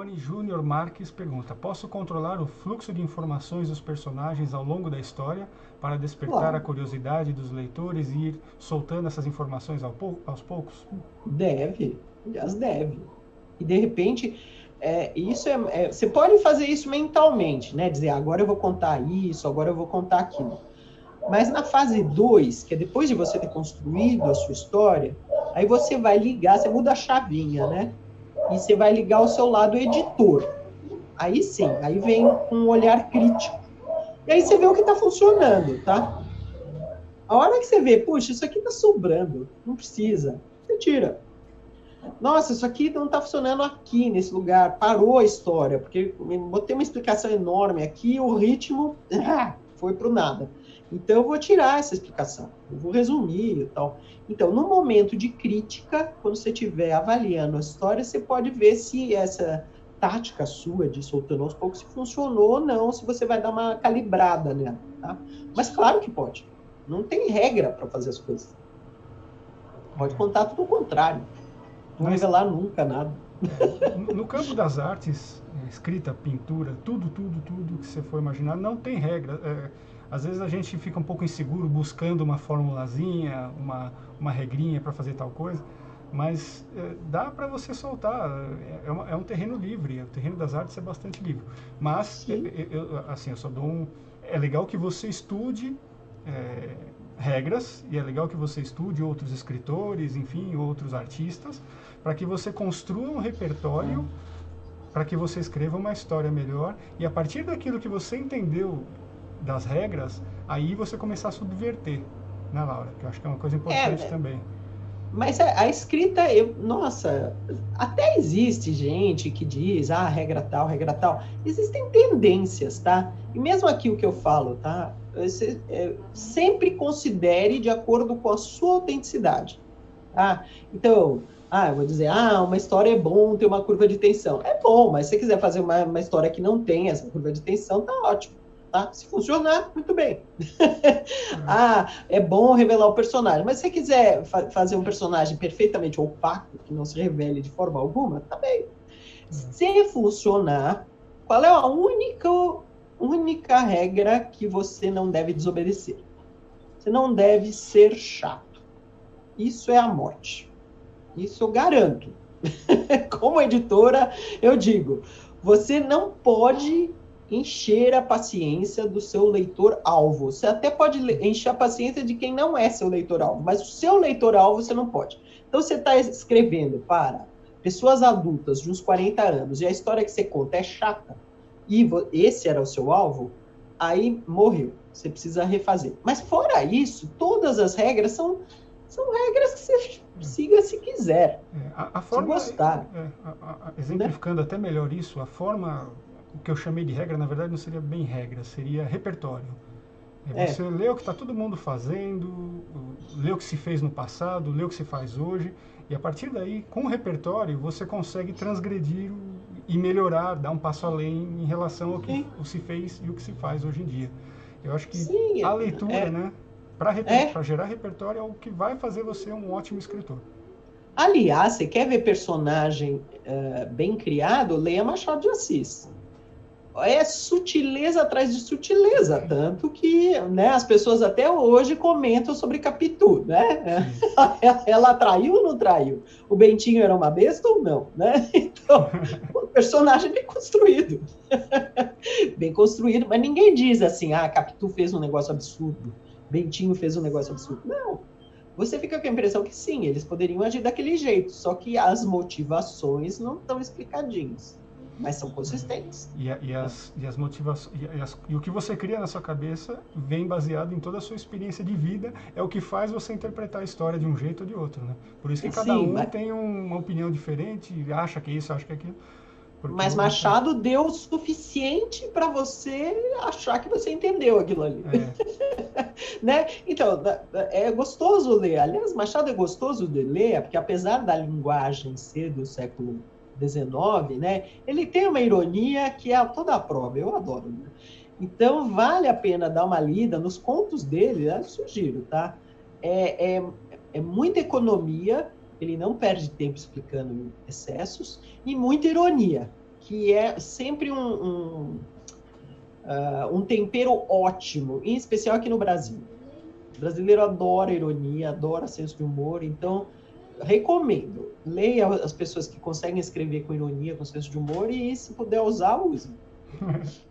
Rony Júnior Marques pergunta: posso controlar o fluxo de informações dos personagens ao longo da história para despertar a Claro, curiosidade dos leitores e ir soltando essas informações aos poucos? deve, aliás, deve. E de repente, você pode fazer isso mentalmente, né? Dizer, agora eu vou contar isso, agora eu vou contar aquilo. Mas na fase 2, que é depois de você ter construído a sua história, aí você vai ligar, você muda a chavinha, né? E você vai ligar o seu lado editor. Aí sim, aí vem com um olhar crítico. E aí você vê o que está funcionando, tá? A hora que você vê, puxa, isso aqui está sobrando, não precisa, você tira. Nossa, isso aqui não está funcionando aqui, nesse lugar, parou a história, porque botei uma explicação enorme aqui e o ritmo foi para o nada. Então, eu vou tirar essa explicação, eu vou resumir e tal. Então, no momento de crítica, quando você estiver avaliando a história, você pode ver se essa tática sua de soltando aos poucos se funcionou ou não, se você vai dar uma calibrada nela, tá? Mas claro que pode. Não tem regra para fazer as coisas. Pode contar tudo o contrário. Não Mas revelar nunca nada. no campo das artes, escrita, pintura, tudo que você for imaginar, não tem regra. Às vezes a gente fica um pouco inseguro buscando uma formulazinha, uma regrinha para fazer tal coisa, mas dá para você soltar. É um terreno livre, o terreno das artes é bastante livre. Mas, Sim, assim, eu só dou um. É legal que você estude é, regras, e é legal que você estude outros escritores, enfim, outros artistas, para que você construa um repertório, para que você escreva uma história melhor, e a partir daquilo que você entendeu das regras, aí você começar a subverter, né, Laura? Que eu acho que é uma coisa importante é, também. mas a escrita, nossa, até existe gente que diz, regra tal, regra tal. Existem tendências, tá? E mesmo aqui o que eu falo, tá? Você, sempre considere de acordo com a sua autenticidade. Ah, então, eu vou dizer, uma história é bom ter uma curva de tensão. É bom, mas se você quiser fazer uma história que não tem essa curva de tensão, tá ótimo. Tá? Se funcionar, muito bem. É bom revelar o personagem, mas se você quiser fazer um personagem perfeitamente opaco, que não se revele de forma alguma, tá bem. Se funcionar, qual é a única regra que você não deve desobedecer? Você não deve ser chato. Isso é a morte. Isso eu garanto. Como editora, eu digo, você não pode encher a paciência do seu leitor-alvo. Você até pode encher a paciência de quem não é seu leitor-alvo, mas o seu leitor-alvo você não pode. Então, você está escrevendo para pessoas adultas de uns 40 anos e a história que você conta é chata, e esse era o seu alvo, aí morreu. Você precisa refazer. Mas fora isso, todas as regras são regras que você siga se quiser, A se forma, gostar, né? exemplificando até melhor isso, a forma, o que eu chamei de regra, na verdade não seria bem regra, seria repertório. É você É, lê o que está todo mundo fazendo, lê o que se fez no passado, lê o que se faz hoje, e a partir daí, com o repertório, você consegue transgredir e melhorar, dar um passo além em relação ao que sim, se fez e o que se faz hoje em dia. Eu acho que sim, a leitura, né, para é. gerar repertório, é o que vai fazer você um ótimo escritor. Aliás, você quer ver personagem bem criado? Leia Machado de Assis. É sutileza atrás de sutileza, tanto que, né, as pessoas até hoje comentam sobre Capitu, né? Sim. Ela traiu ou não traiu? O Bentinho era uma besta ou não, né? Então, o personagem bem construído. Bem construído, mas ninguém diz assim, Capitu fez um negócio absurdo, Bentinho fez um negócio absurdo. Não. Você fica com a impressão que sim, eles poderiam agir daquele jeito, só que as motivações não estão explicadinhas, mas são consistentes. Né? E as motivações e o que você cria na sua cabeça vem baseado em toda a sua experiência de vida, é o que faz você interpretar a história de um jeito ou de outro, né? Por isso que cada Sim, um tem uma opinião diferente, acha que é isso, acha que é aquilo, porque mas você Machado deu o suficiente para você achar que você entendeu aquilo ali. é, Né? Então, é gostoso ler. Aliás, Machado é gostoso de ler, porque apesar da linguagem ser do século XIX, né, ele tem uma ironia que é toda a prova. Eu adoro. Né? Então, vale a pena dar uma lida nos contos dele, eu sugiro, tá? É, é, é muita economia, ele não perde tempo explicando excessos, e muita ironia, que é sempre um tempero ótimo, em especial aqui no Brasil. O brasileiro adora ironia, adora senso de humor, então recomendo. Leia as pessoas que conseguem escrever com ironia, com senso de humor, e se puder usar, use.